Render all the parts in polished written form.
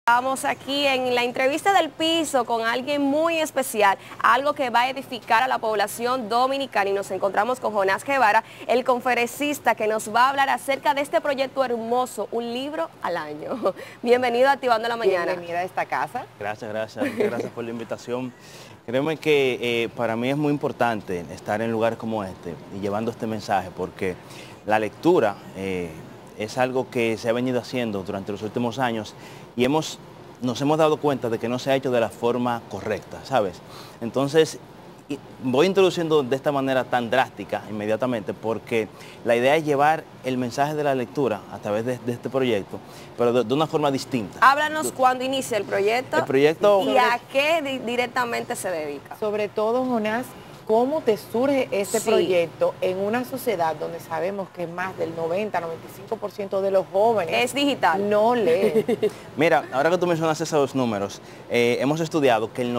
Estamos aquí en la entrevista del piso con alguien muy especial, algo que va a edificar a la población dominicana, y nos encontramos con Jonás Guevara, el conferencista que nos va a hablar acerca de este proyecto hermoso, un libro al año. Bienvenido a Activando la Mañana. Bienvenida a esta casa. Gracias por la invitación. Créeme que para mí es muy importante estar en lugares como este y llevando este mensaje, porque la lectura es algo que se ha venido haciendo durante los últimos años y nos hemos dado cuenta de que no se ha hecho de la forma correcta, ¿sabes? Entonces, voy introduciendo de esta manera tan drástica inmediatamente porque la idea es llevar el mensaje de la lectura a través de este proyecto, pero de una forma distinta. Háblanos cuándo inicia el proyecto y a qué directamente se dedica. Sobre todo, Jonás, ¿cómo te surge este proyecto en una sociedad donde sabemos que más del 90-95% de los jóvenes es digital? No leen. Mira, ahora que tú mencionas esos números, hemos estudiado que el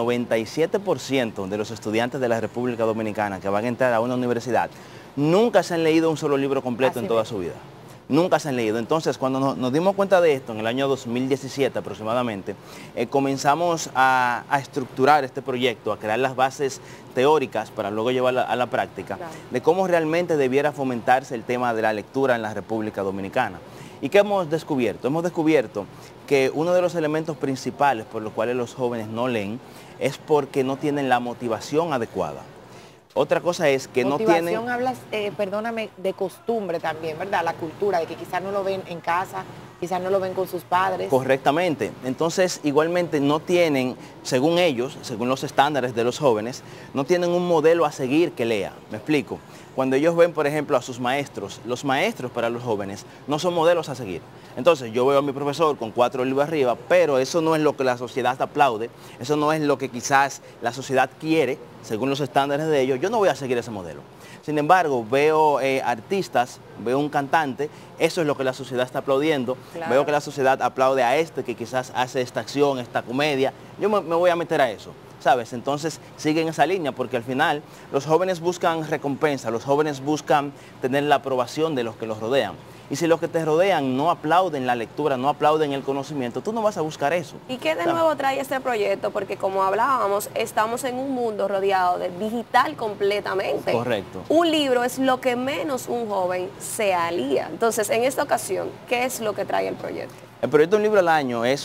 97% de los estudiantes de la República Dominicana que van a entrar a una universidad nunca se han leído un solo libro completo en toda su vida. Nunca se han leído. Entonces, cuando nos dimos cuenta de esto, en el año 2017 aproximadamente, comenzamos a estructurar este proyecto, a crear las bases teóricas para luego llevarla a la práctica, de cómo realmente debiera fomentarse el tema de la lectura en la República Dominicana. ¿Y qué hemos descubierto? Hemos descubierto que uno de los elementos principales por los cuales los jóvenes no leen es porque no tienen la motivación adecuada. Otra cosa es que no tienen... Motivación, hablas, perdóname, de costumbre también, ¿verdad? La cultura, de que quizás no lo ven en casa, quizás no lo ven con sus padres. Correctamente. Entonces, igualmente no tienen, según ellos, según los estándares de los jóvenes, no tienen un modelo a seguir que lea. ¿Me explico? Cuando ellos ven, por ejemplo, a sus maestros, los maestros para los jóvenes no son modelos a seguir. Entonces, yo veo a mi profesor con 4 libros arriba, pero eso no es lo que la sociedad aplaude, eso no es lo que quizás la sociedad quiere, según los estándares de ellos. Yo no voy a seguir ese modelo. Sin embargo, veo artistas, veo un cantante, eso es lo que la sociedad está aplaudiendo. Claro. Veo que la sociedad aplaude a este que quizás hace esta acción, esta comedia. Yo me voy a meter a eso, ¿sabes? Entonces siguen esa línea porque al final los jóvenes buscan recompensa, los jóvenes buscan tener la aprobación de los que los rodean. Y si los que te rodean no aplauden la lectura, no aplauden el conocimiento, tú no vas a buscar eso. ¿Y qué de nuevo trae este proyecto? Porque como hablábamos, estamos en un mundo rodeado de digital completamente. Correcto. Un libro es lo que menos un joven se alía. Entonces, en esta ocasión, ¿qué es lo que trae el proyecto? El proyecto Un Libro al Año es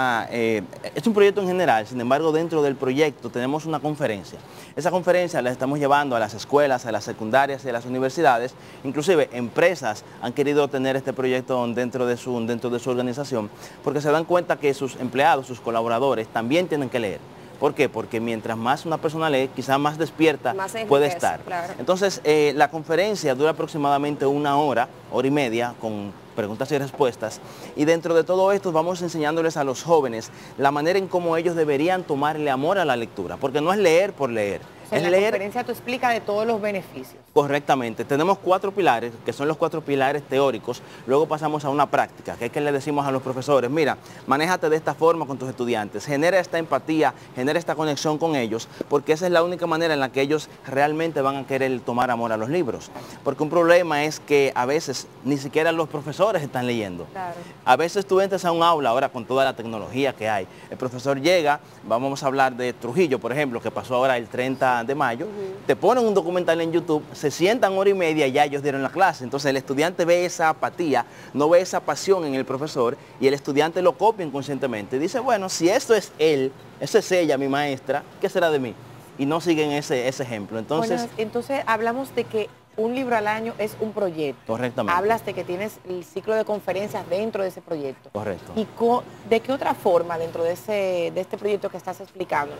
un proyecto en general, sin embargo dentro del proyecto tenemos una conferencia. Esa conferencia la estamos llevando a las escuelas, a las secundarias y a las universidades. Inclusive empresas han querido tener este proyecto dentro de su organización porque se dan cuenta que sus empleados, sus colaboradores también tienen que leer. ¿Por qué? Porque mientras más una persona lee, quizás más despierta puede estar. Claro. Entonces, la conferencia dura aproximadamente 1 hora, hora y media, con preguntas y respuestas. Y dentro de todo esto vamos enseñándoles a los jóvenes la manera en cómo ellos deberían tomarle amor a la lectura. Porque no es leer por leer. En la conferencia tú explicas de todos los beneficios. Correctamente. Tenemos 4 pilares, que son los 4 pilares teóricos. Luego pasamos a una práctica, que es que le decimos a los profesores, mira, manéjate de esta forma con tus estudiantes, genera esta empatía, genera esta conexión con ellos, porque esa es la única manera en la que ellos realmente van a querer tomar amor a los libros. Porque un problema es que a veces ni siquiera los profesores están leyendo. Claro. A veces tú entras a un aula ahora con toda la tecnología que hay. El profesor llega, vamos a hablar de Trujillo, por ejemplo, que pasó ahora el 30 de mayo, te ponen un documental en YouTube, se sientan hora y media y ya ellos dieron la clase. Entonces el estudiante ve esa apatía, no ve esa pasión en el profesor y el estudiante lo copia inconscientemente. Dice, bueno, si esto es él, eso es ella, mi maestra, ¿qué será de mí? Y no siguen ese ejemplo. Entonces, bueno, entonces hablamos de que Un Libro al Año es un proyecto. Correctamente. Hablas de que tienes el ciclo de conferencias dentro de ese proyecto. Correcto. ¿Y de qué otra forma dentro de este proyecto que estás explicando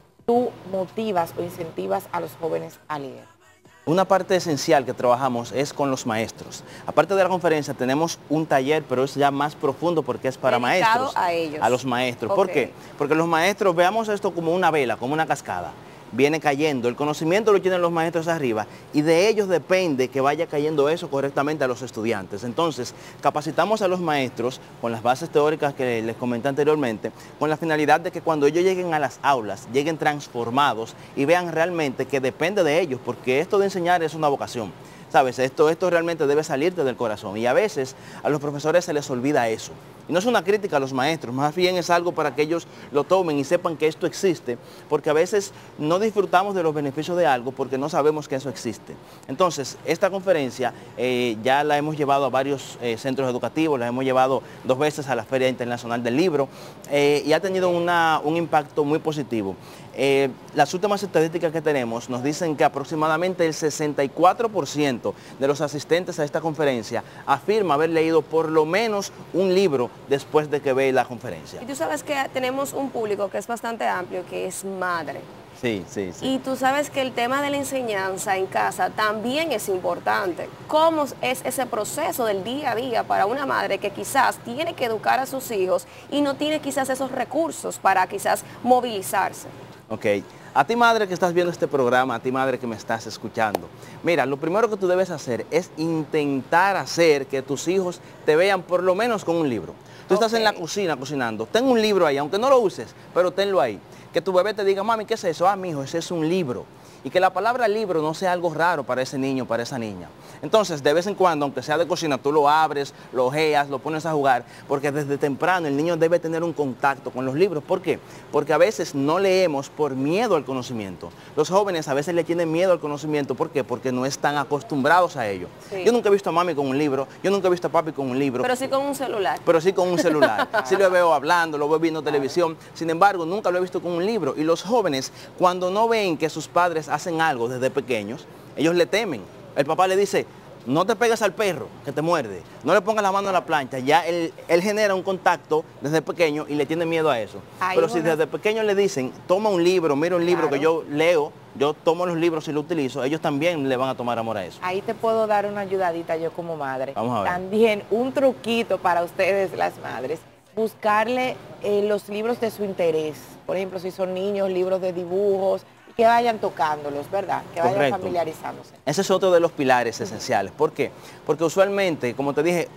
tú motivas o incentivas a los jóvenes a leer? Una parte esencial que trabajamos es con los maestros. Aparte de la conferencia tenemos un taller, pero es ya más profundo porque es para maestros. A ellos. A los maestros. ¿Por qué? Porque los maestros, veamos esto como una vela, como una cascada. Viene cayendo, el conocimiento lo tienen los maestros arriba y de ellos depende que vaya cayendo eso correctamente a los estudiantes. Entonces, capacitamos a los maestros con las bases teóricas que les comenté anteriormente, con la finalidad de que cuando ellos lleguen a las aulas, lleguen transformados y vean realmente que depende de ellos, porque esto de enseñar es una vocación. ¿Sabes? Esto realmente debe salirte del corazón y a veces a los profesores se les olvida eso. Y no es una crítica a los maestros, más bien es algo para que ellos lo tomen y sepan que esto existe, porque a veces no disfrutamos de los beneficios de algo porque no sabemos que eso existe. Entonces, esta conferencia ya la hemos llevado a varios centros educativos, la hemos llevado 2 veces a la Feria Internacional del Libro y ha tenido un impacto muy positivo. Las últimas estadísticas que tenemos nos dicen que aproximadamente el 64% de los asistentes a esta conferencia afirma haber leído por lo menos un libro después de que ve la conferencia. Y tú sabes que tenemos un público que es bastante amplio, que es madre. Sí. Y tú sabes que el tema de la enseñanza en casa también es importante. ¿Cómo es ese proceso del día a día para una madre que quizás tiene que educar a sus hijos y no tiene quizás esos recursos para quizás movilizarse? Ok, a ti madre que estás viendo este programa, a ti madre que me estás escuchando, mira, lo primero que tú debes hacer es intentar hacer que tus hijos te vean por lo menos con un libro. Tú estás en la cocina cocinando, ten un libro ahí, aunque no lo uses, pero tenlo ahí. Que tu bebé te diga, mami, ¿qué es eso? Ah, mijo, ese es un libro. Y que la palabra libro no sea algo raro para ese niño, para esa niña. Entonces, de vez en cuando, aunque sea de cocina, tú lo abres, lo ojeas, lo pones a jugar, porque desde temprano el niño debe tener un contacto con los libros. ¿Por qué? Porque a veces no leemos por miedo al conocimiento. Los jóvenes a veces le tienen miedo al conocimiento. ¿Por qué? Porque no están acostumbrados a ello. Sí. Yo nunca he visto a mami con un libro, yo nunca he visto a papi con un libro. Pero sí con un celular. Pero sí con un celular. Sí lo veo hablando, lo veo viendo televisión. Sin embargo, nunca lo he visto con un libro. Y los jóvenes, cuando no ven que sus padres hacen algo desde pequeños, ellos le temen. El papá le dice, no te pegues al perro que te muerde, no le pongas la mano a la plancha. Ya él genera un contacto desde pequeño y le tiene miedo a eso. Pero si desde pequeño le dicen, toma un libro, mira un libro que yo leo, yo tomo los libros y lo utilizo, ellos también le van a tomar amor a eso. Ahí te puedo dar una ayudadita yo como madre. Vamos a ver. También un truquito para ustedes las madres, buscarle los libros de su interés. Por ejemplo, si son niños, libros de dibujos, que vayan tocándolos, ¿verdad? Que vayan familiarizándose. Ese es otro de los pilares esenciales. ¿Por qué? Porque usualmente, como te dije,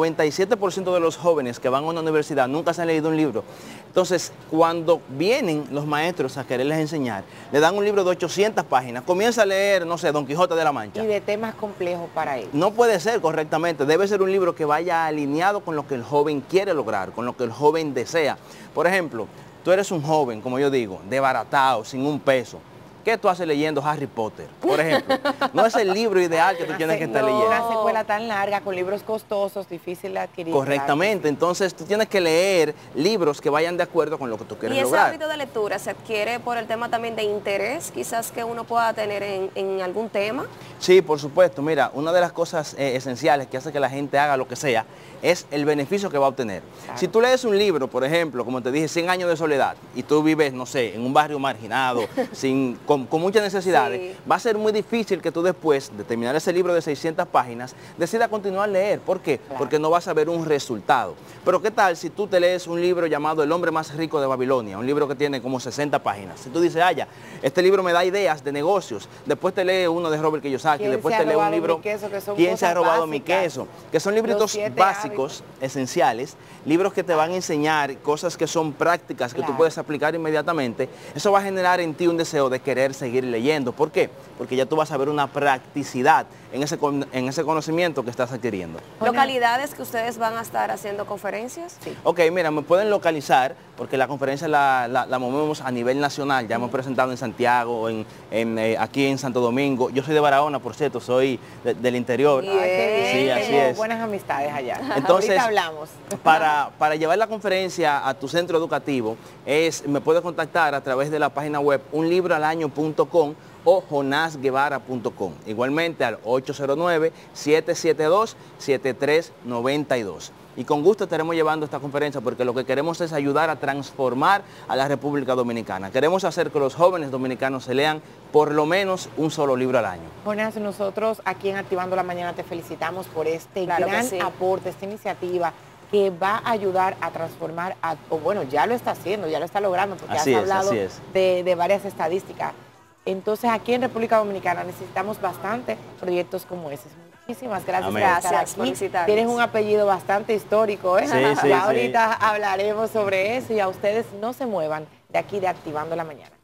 97% de los jóvenes que van a una universidad nunca se han leído un libro. Entonces, cuando vienen los maestros a quererles enseñar, le dan un libro de 800 páginas, comienza a leer, no sé, Don Quijote de la Mancha. Y de temas complejos para ellos. No puede ser correctamente, debe ser un libro que vaya alineado con lo que el joven quiere lograr, con lo que el joven desea. Por ejemplo, tú eres un joven, como yo digo, desbaratado, sin un peso. ¿Qué tú haces leyendo Harry Potter, por ejemplo? No es el libro ideal que tú tienes que estar leyendo. Una secuela tan larga, con libros costosos, difícil de adquirir. Correctamente, entonces tú tienes que leer libros que vayan de acuerdo con lo que tú quieres lograr. ¿Y ese hábito de lectura se adquiere por el tema también de interés, quizás que uno pueda tener en algún tema? Sí, por supuesto. Mira, una de las cosas esenciales que hace que la gente haga lo que sea es el beneficio que va a obtener. Claro. Si tú lees un libro, por ejemplo, como te dije, 100 años de soledad, y tú vives, no sé, en un barrio marginado, con muchas necesidades, sí, va a ser muy difícil que tú después de terminar ese libro de 600 páginas, decidas continuar a leer. ¿Por qué? Claro. Porque no vas a ver un resultado. Pero ¿qué tal si tú te lees un libro llamado El hombre más rico de Babilonia? Un libro que tiene como 60 páginas. Si tú dices, este libro me da ideas de negocios, después te lees uno de Robert Kiyosaki, después te lees un libro, ¿Quién se ha robado mi queso? Que son libritos básicos, esenciales, libros que te van a enseñar cosas que son prácticas, que tú puedes aplicar inmediatamente. Eso va a generar en ti un deseo de querer seguir leyendo. ¿Por qué? Porque ya tú vas a ver una practicidad en ese conocimiento que estás adquiriendo. ¿Localidades que ustedes van a estar haciendo conferencias? Sí. Ok, mira, me pueden localizar, porque la conferencia la movemos a nivel nacional. Ya hemos presentado en Santiago, aquí en Santo Domingo. Yo soy de Barahona, por cierto, soy del interior. Sí, así es. Buenas amistades allá. Entonces, ahorita hablamos. Para llevar la conferencia a tu centro educativo, me puedes contactar a través de la página web unlibroalaño.com o jonasguevara.com. Igualmente al 809-772-7392. Y con gusto estaremos llevando esta conferencia porque lo que queremos es ayudar a transformar a la República Dominicana. Queremos hacer que los jóvenes dominicanos se lean por lo menos un solo libro al año. Jonás, nosotros aquí en Activando la Mañana te felicitamos por este gran aporte, esta iniciativa que va a ayudar a transformar, bueno, ya lo está haciendo, ya lo está logrando, porque has hablado de varias estadísticas. Entonces, aquí en República Dominicana necesitamos bastante proyectos como ese. Muchísimas gracias por estar aquí. Tienes un apellido bastante histórico, ¿eh? Sí, ahorita hablaremos sobre eso y a ustedes no se muevan de aquí de Activando la Mañana.